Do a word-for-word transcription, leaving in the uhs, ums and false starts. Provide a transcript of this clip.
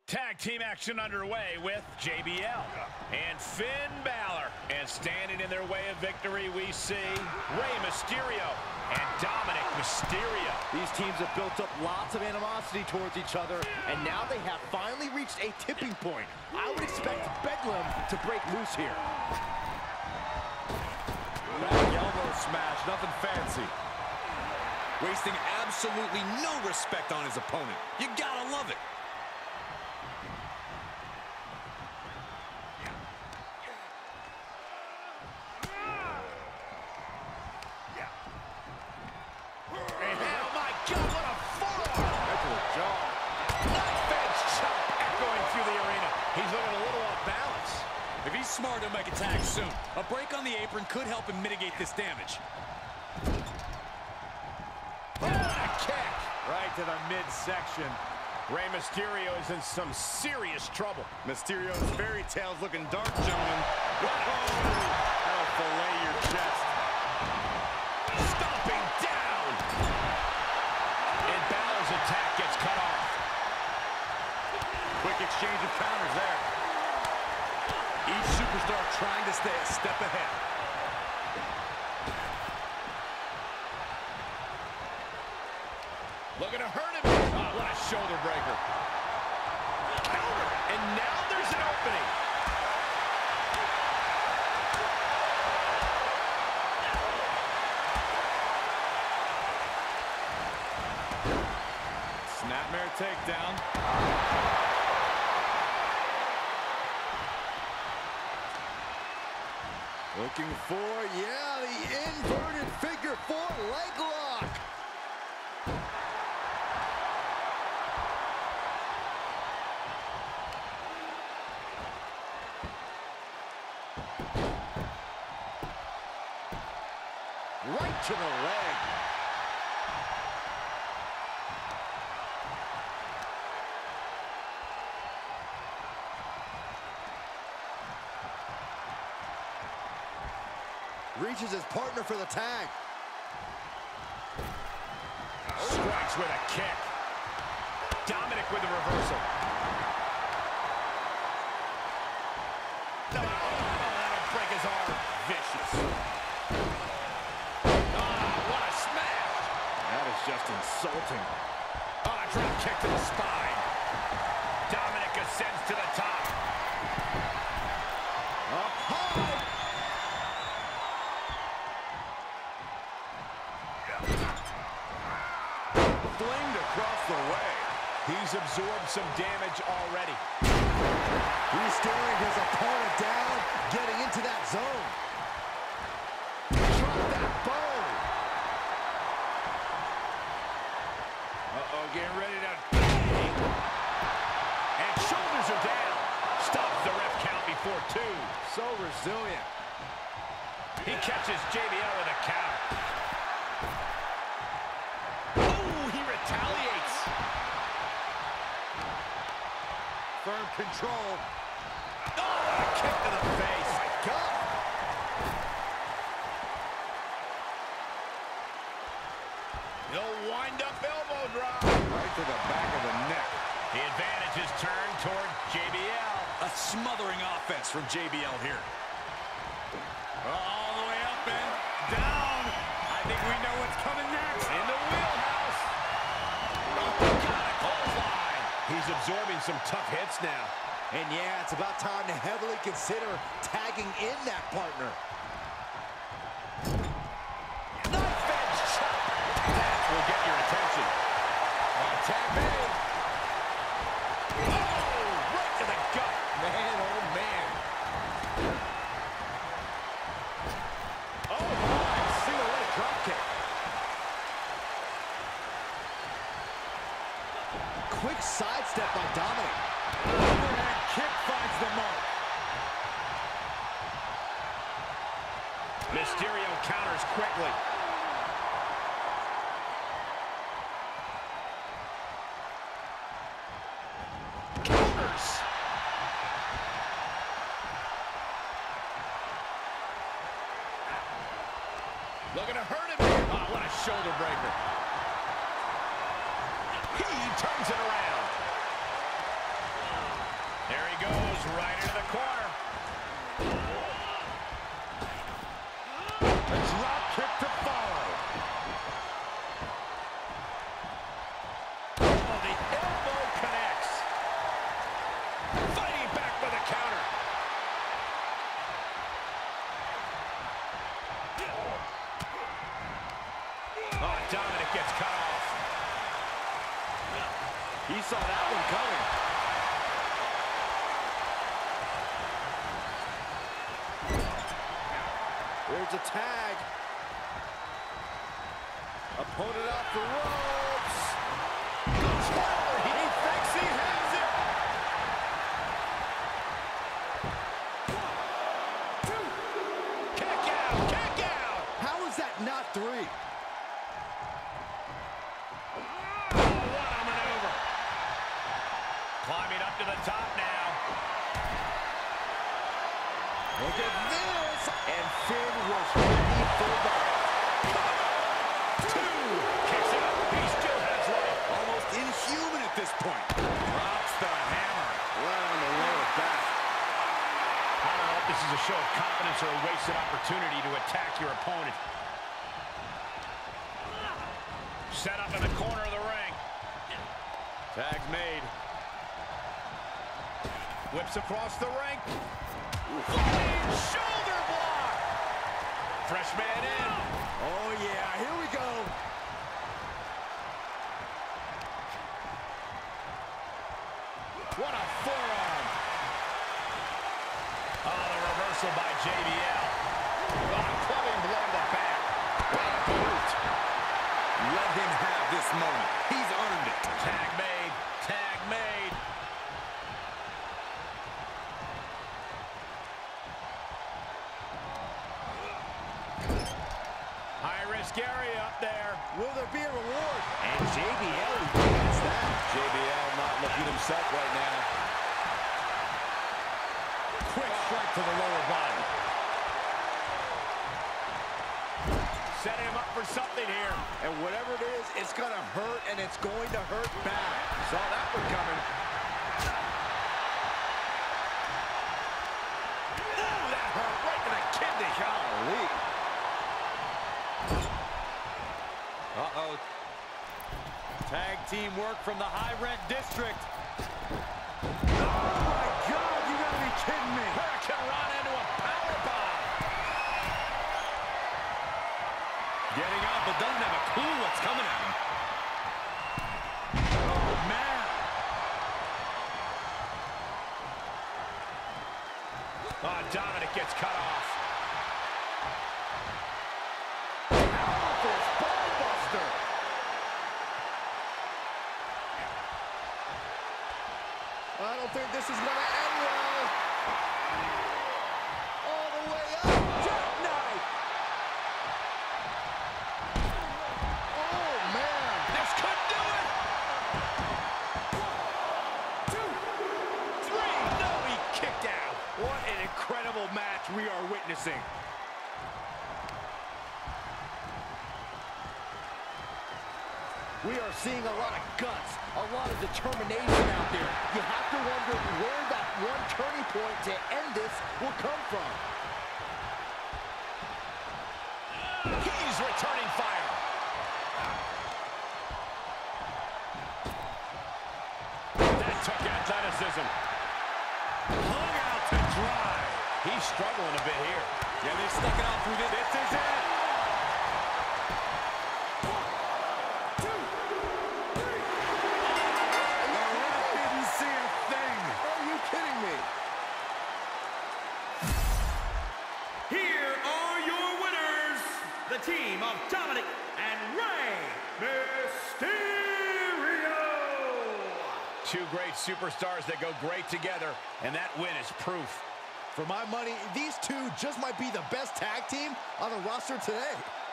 Tag team action underway with J B L and Finn Balor. And standing in their way of victory, we see Rey Mysterio and Dominic Mysterio. These teams have built up lots of animosity towards each other, and now they have finally reached a tipping point. I would expect Bedlam to break loose here. Back elbow smash, nothing fancy. Wasting absolutely no respect on his opponent. You gotta love it. Smart to make a tag soon. A break on the apron could help him mitigate this damage. Oh, a kick right to the midsection. Rey Mysterio is in some serious trouble. Mysterio's fairy tales looking dark, gentlemen. Whoa! That'll fillet your chest. Stomping down. And Balor's attack gets cut off. Quick exchange of counters there. Each superstar trying to stay a step ahead. Looking to hurt him. Oh, what a shoulder breaker. And now there's an opening. Snapmare takedown. Looking for, yeah, the inverted figure four leg lock. Right to the leg. Reaches his partner for the tag. Strikes with a kick. Dominic with the reversal. Oh, that'll break his arm. Vicious. Oh, what a smash. That is just insulting. Oh, a drop kick to the spine. Dominic ascends to the top. Up high. Flinged across the way. He's absorbed some damage already. He's staring his opponent down, getting into that zone. Drop that bow. Uh-oh, getting ready to... And shoulders are down. Stops the ref count before two. So resilient. He catches J B L with a counter. Retaliates. Firm control. Oh, a kick to the face. Oh my God. He'll wind up elbow drop. Right to the back of the neck. The advantage is turned toward J B L. A smothering offense from J B L here. All the way up and down. I think we know what's coming next. In the wheelhouse. He's absorbing some tough hits now. And yeah, it's about time to heavily consider tagging in that partner. Knife edge chop. That will get your attention. Oh, tag made. Oh, right to the gut. Man, oh, man. Oh, my. Single leg drop kick. Quick sidestep by Dominic. Overhand kick finds the mark. Mysterio counters quickly. Counters. Looking to hurt him. Oh, what a shoulder breaker. He turns it around. He saw that one coming. There's a tag. Opponent off the ropes. He thinks he has it. Kick out, kick out. How is that not three? Oh, what a maneuver. Climbing up to the top now. Look at this. And Finn was ready for the Two. Kicks out. He still has life. Almost inhuman at this point. Drops the hammer. right on the lower back. I don't know if this is a show of confidence or a wasted opportunity to attack your opponent. Set up in the corner of the ring. Tag's made. Whips across the ring. Flying shoulder block. Fresh man in. Oh, yeah. Here we go. What a forearm. Oh, the reversal by J B L. Oh, clubbing blow to the back. What a boot. Let him have this moment. He's earned it. Tag made. Tag made. High risk area up there. Will there be a reward? And J B L gets that. J B L not looking himself right now. Quick strike to the lower body. Setting him up for something here. And whatever it is, it's going to hurt, and it's going to hurt bad. Saw that one coming. Ooh, that hurt right to the kidney. Golly. Uh-oh. Tag team work from the high rent district. Oh, my God. You got to be kidding me. Hurricane Rana into a powerbomb. Getting up, but doesn't have a clue what's coming at him. Oh, man. Oh, Dominic gets cut off. Powerful spine buster. I don't think this is going to end well. All the way up. Jackknife. Oh, man. This could do it. Two, three. No, he kicked out. What an incredible match we are witnessing. We are seeing a lot of guts, a lot of determination out there. You have to wonder where that one turning point to end this will come from. He's returning fire. That took athleticism. Hung out to dry. He's struggling a bit here. Yeah, they stuck it out through this. This is it. The team of Dominic and Rey Mysterio. Two great superstars that go great together, and that win is proof. For my money, these two just might be the best tag team on the roster today.